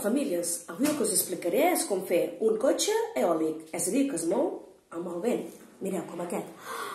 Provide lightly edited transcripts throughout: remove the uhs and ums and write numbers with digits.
famílies, avui el que us explicaré és com fer un cotxe eòlic, és a dir, que es mou amb el vent. Mireu, com aquest.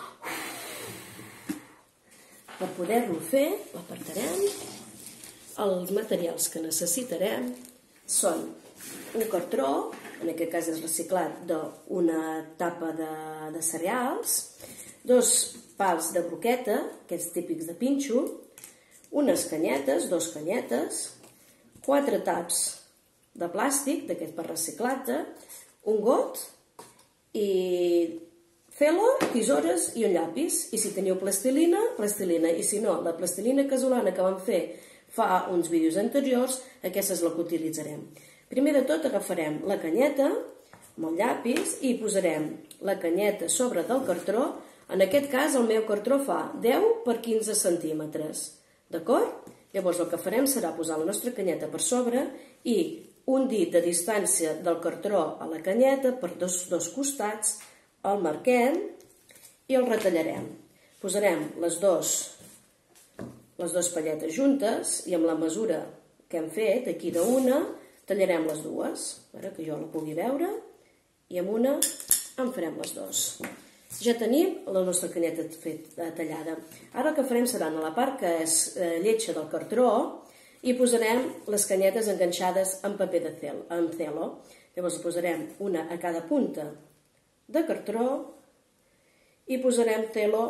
Per poder-lo fer, l'apartarem. Els materials que necessitarem són un cartró, en aquest cas és reciclat d'una tapa de cereals, 2 pals de broqueta, aquests típics de pinxo, unes canyetes, 2 canyetes, 4 taps de plàstic, d'aquest per reciclat, un got i felo, tisores i un llapis. I si teniu plastilina, plastilina. I si no, la plastilina casolana que vam fer fa uns vídeos anteriors, aquesta és la que utilitzarem. Primer de tot agafarem la canyeta amb el llapis i posarem la canyeta sobre del cartró. En aquest cas el meu cartró fa 10 per 15 centímetres. D'acord? Llavors el que farem serà posar la nostra canyeta per sobre i un dit de distància del cartró a la canyeta per dos costats, el marquem i el retallarem. Posarem les dues palletes juntes i amb la mesura que hem fet, aquí d'una, tallarem les dues, que jo la pugui veure, i amb una en farem les dues. Ja tenim la nostra canyeta tallada. Ara el que farem serà, a la part que és lletja del cartró, i posarem les canyetes enganxades en paper en celo. Llavors posarem una a cada punta de cartró i posarem celo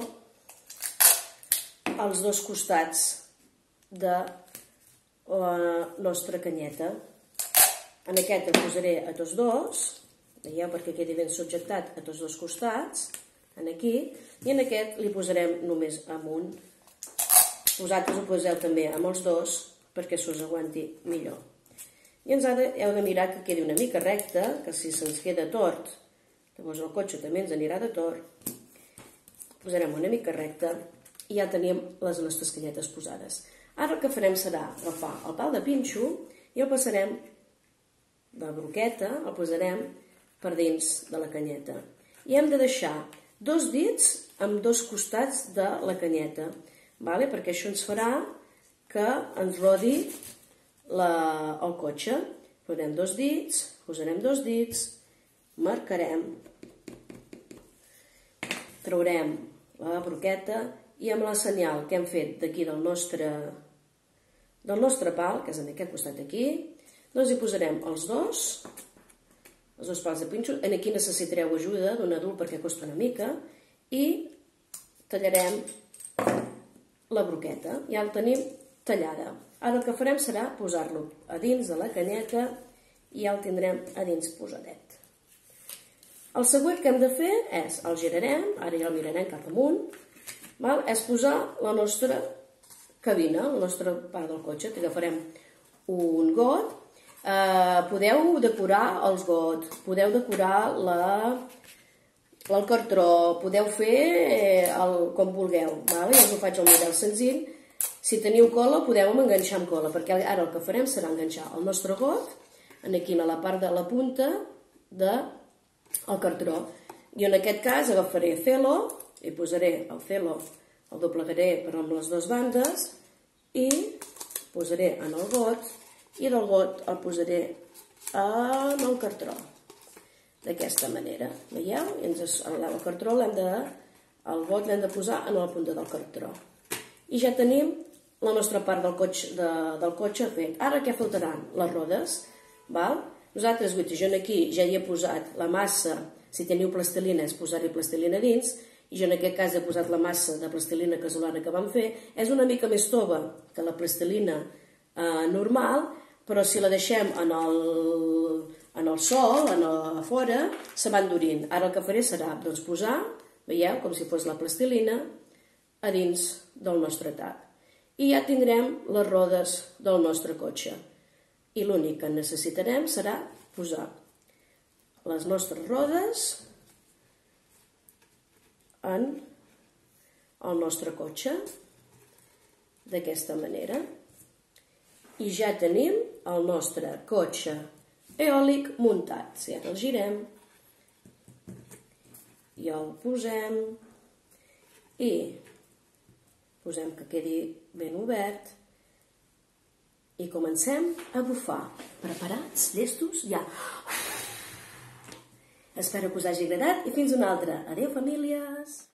als dos costats de la nostra canyeta. En aquest el posaré a tots dos, veieu, perquè quedi ben subjectat a tots dos costats, aquí, i en aquest li posarem només amb un. Vosaltres ho poseu també amb els dos perquè s'us aguanti millor. I heu de mirar que quedi una mica recta, que si se'ns queda tort, llavors el cotxe també ens anirà de tort. Posarem una mica recta i ja tenim les nostres canyetes posades. Ara el que farem serà agafar el pal de pinxo i el passarem, la broqueta, el posarem per dins de la canyeta. I hem de deixar 2 dits amb 2 costats de la canyeta, perquè això ens farà que ens rodi el cotxe. Posarem 2 dits, posarem 2 dits, marcarem, traurem la broqueta i amb la senyal que hem fet d'aquí del nostre pal, que és en aquest costat aquí, doncs hi posarem els dos pals de pinxo. Aquí necessitareu ajuda d'un adult perquè costa una mica, i tallarem la broqueta. Ja la tenim tallada. Ara el que farem serà posar-lo a dins de la canyeta i ja el tindrem a dins posadet. El següent que hem de fer és, el girarem, ara ja el mirarem cap amunt, és posar la nostra cabina, la nostra part del cotxe. Agafarem un got. Podeu decorar els gots, podeu decorar el cartró, podeu fer com vulgueu. Jo us ho faig al model senzill. Si teniu cola, podeu enganxar amb cola, perquè ara el que farem serà enganxar el nostre got aquí a la part de la punta del cartró. I en aquest cas agafaré celo i posaré el celo, el doblegaré per amb les dues bandes i posaré en el got, i del got el posaré en el cartró, d'aquesta manera. Veieu? El cartró el got l'hem de posar en la punta del cartró. I ja tenim la nostra part del cotxe fet. Ara què faltaran? Les rodes. Nosaltres, jo aquí ja hi he posat la massa. Si teniu plastilina és posar-hi plastilina dins, i jo en aquest cas he posat la massa de plastilina casolana que vam fer. És una mica més tova que la plastilina normal, però si la deixem en el sol, a fora, se va endurint. Ara el que faré serà posar, veieu, com si fos la plastilina, a dins del nostre tap. I ja tindrem les rodes del nostre cotxe. I l'únic que necessitarem serà posar les nostres rodes en el nostre cotxe, d'aquesta manera. I ja tenim el nostre cotxe eòlic muntat. Si ara el girem i el posem i posem que quedi ben obert I comencem a bufar. Preparats? Llestos? Ja. Espero que us hagi agradat i fins una altra. Adéu, famílies!